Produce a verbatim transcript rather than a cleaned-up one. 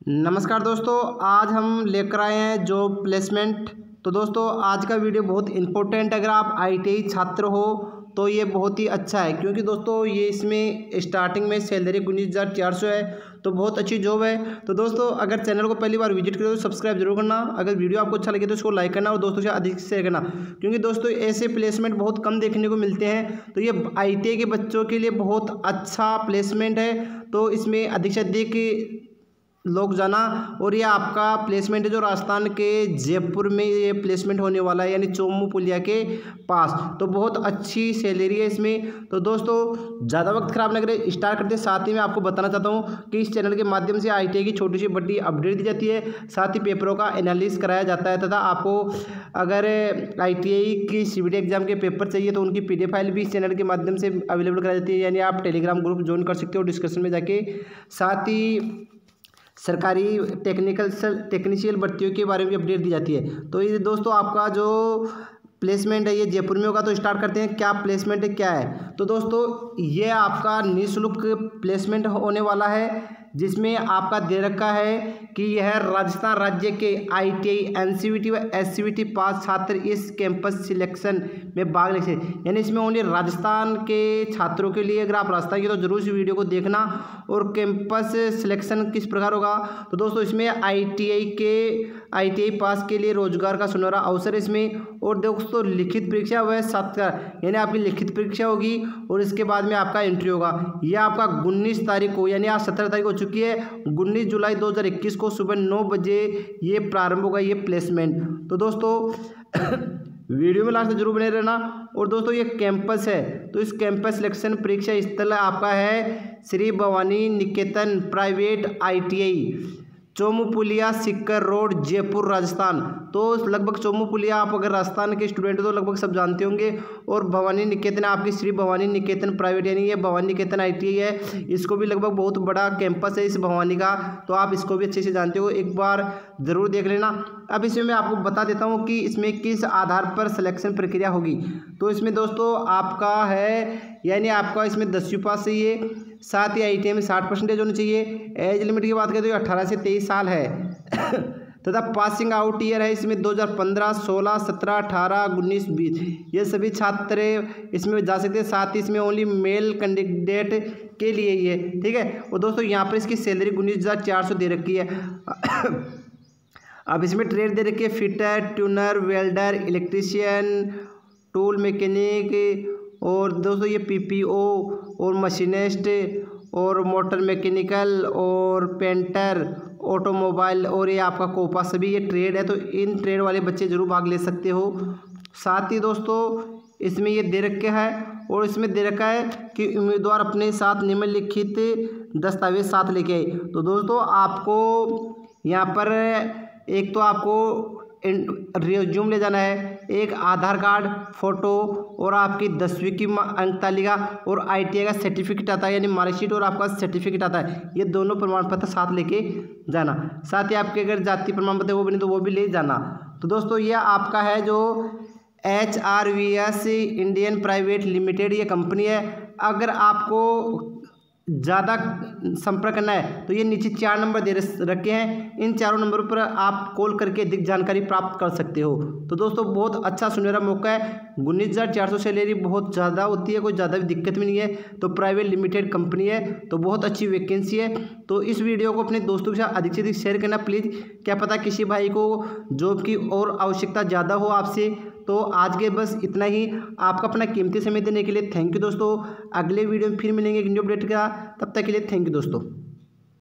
नमस्कार दोस्तों, आज हम लेकर आए हैं जॉब प्लेसमेंट। तो दोस्तों आज का वीडियो बहुत इंपॉर्टेंट है। अगर आप आई टी आई छात्र हो तो ये बहुत ही अच्छा है, क्योंकि दोस्तों ये इसमें स्टार्टिंग में सैलरी उन्नीस हज़ार चार सौ है, तो बहुत अच्छी जॉब है। तो दोस्तों अगर चैनल को पहली बार विजिट करो तो सब्सक्राइब जरूर करना। अगर वीडियो आपको अच्छा लगे तो इसको लाइक करना और दोस्तों से अधिक शेयर करना, क्योंकि दोस्तों ऐसे प्लेसमेंट बहुत कम देखने को मिलते हैं। तो ये आई टी आई के बच्चों के लिए बहुत अच्छा प्लेसमेंट है, तो इसमें अधिक से अधिक लोग जाना। और ये आपका प्लेसमेंट है जो राजस्थान के जयपुर में ये प्लेसमेंट होने वाला है, यानी चोमू पुलिया के पास। तो बहुत अच्छी सैलरी है इसमें। तो दोस्तों ज़्यादा वक्त खराब न करें, स्टार्ट करते। साथ ही मैं आपको बताना चाहता हूँ कि इस चैनल के माध्यम से आई टी आई की छोटी सी बड़ी अपडेट दी जाती है, साथ ही पेपरों का एनालिसिस कराया जाता है, तथा आपको अगर आई टी आई की सी बी टी एग्जाम के पेपर चाहिए तो उनकी पी डी एफ फाइल भी इस चैनल के माध्यम से अवेलेबल कराई जाती है, यानी आप टेलीग्राम ग्रुप ज्वाइन कर सकते हो डिस्कशन में जाके। साथ ही सरकारी टेक्निकल टेक्नीशियल भर्तियों के बारे में भी अपडेट दी जाती है। तो ये दोस्तों आपका जो प्लेसमेंट है ये जयपुर में होगा। तो स्टार्ट करते हैं, क्या प्लेसमेंट है क्या है। तो दोस्तों ये आपका निःशुल्क प्लेसमेंट होने वाला है, जिसमें आपका दे रखा है कि यह राजस्थान राज्य के I T I, N C V T व S C V T pass छात्र इस कैंपस सिलेक्शन में भाग ले सकते। यानी इसमें ओनली राजस्थान के छात्रों के लिए। अगर आप राजस्थान के तो जरूर इस वीडियो को देखना। और कैंपस सिलेक्शन किस प्रकार होगा, तो दोस्तों इसमें आई टी आई के आई टी आई पास के लिए रोजगार का सुनहरा अवसर है इसमें। और दोस्तों लिखित परीक्षा व साक्षात्कार, यानी आपकी लिखित परीक्षा होगी और इसके बाद में आपका एंट्री होगा। यह आपका उन्नीस तारीख को, यानी आज सत्रह तारीख हो चुकी है, उन्नीस जुलाई दो हज़ार इक्कीस को सुबह नौ बजे ये प्रारंभ होगा ये प्लेसमेंट। तो दोस्तों वीडियो में लास्ट तक जरूर बने रहना। और दोस्तों ये कैंपस है, तो इस कैंपस सिलेक्शन परीक्षा स्थल आपका है Shri Bhawani Niketan private I T I, Chomu Puliya, Sikar road, Jaipur, Rajasthan. तो लगभग चोमू पुलिया आप अगर राजस्थान के स्टूडेंट हो तो लगभग सब जानते होंगे। और भवानी निकेतन आपकी श्री भवानी निकेतन प्राइवेट, यानी ये भवानी निकेतन आई टी आई है, इसको भी लगभग बहुत बड़ा कैंपस है इस भवानी का, तो आप इसको भी अच्छे से जानते हो, एक बार ज़रूर देख लेना। अब इसमें मैं आपको बता देता हूँ कि इसमें किस आधार पर सिलेक्शन प्रक्रिया होगी। तो इसमें दोस्तों आपका है, यानी आपका इसमें दसवीं पास चाहिए, साथ ही आई टी आई में साठ परसेंटेज होनी चाहिए। एज लिमिट की बात करें तो ये अट्ठारह से तेईस साल है तथा पासिंग आउट ईयर है इसमें दो हज़ार पंद्रह, सोलह, सत्रह, अठारह, उन्नीस, बीस, ये सभी छात्र इसमें जा सकते हैं। साथ ही इसमें ओनली मेल कैंडिडेट के लिए ही है, ठीक है। और दोस्तों यहाँ पर इसकी सैलरी उन्नीस हज़ार चार सौ दे रखी है। अब इसमें ट्रेड दे रखी है fitter, turner, welder, electrician, tool mechanic, और दोस्तों ये पी पी ओ और मशीनिस्ट और मोटर मैकेनिकल और पेंटर, ऑटोमोबाइल, और ये आपका कोपा, सभी ये ट्रेड है। तो इन ट्रेड वाले बच्चे जरूर भाग ले सकते हो। साथ ही दोस्तों इसमें ये दे रखा है, और इसमें दे रखा है कि उम्मीदवार अपने साथ निम्नलिखित दस्तावेज साथ लेके आए। तो दोस्तों आपको यहाँ पर एक तो आपको रिज्यूम ले जाना है, एक आधार कार्ड, फोटो, और आपकी दसवीं की अंक तालिका और आई टी आई का सर्टिफिकेट आता है, यानी मार्कशीट और आपका सर्टिफिकेट आता है। ये दोनों प्रमाण पत्र साथ लेके जाना। साथ ही आपके अगर जाति प्रमाण पत्र वो भी नहीं तो वो भी ले जाना। तो दोस्तों ये आपका है जो H R V S Indian private limited ये कंपनी है। अगर आपको ज़्यादा संपर्क करना है तो ये नीचे चार नंबर दे रखे हैं, इन चारों नंबरों पर आप कॉल करके अधिक जानकारी प्राप्त कर सकते हो। तो दोस्तों बहुत अच्छा सुनहरा मौका है। उन्नीस हज़ार चार सौ सैलरी बहुत ज़्यादा होती है, कोई ज़्यादा भी दिक्कत भी नहीं है। तो प्राइवेट लिमिटेड कंपनी है, तो बहुत अच्छी वैकेंसी है। तो इस वीडियो को अपने दोस्तों के साथ अधिक से अधिक शेयर करना प्लीज़। क्या पता किसी भाई को जॉब की और आवश्यकता ज़्यादा हो आपसे। तो आज के बस इतना ही। आपका अपना कीमती समय देने के लिए थैंक यू दोस्तों। अगले वीडियो में फिर मिलेंगे एक न्यू अपडेट का, तब तक के लिए थैंक यू दोस्तों।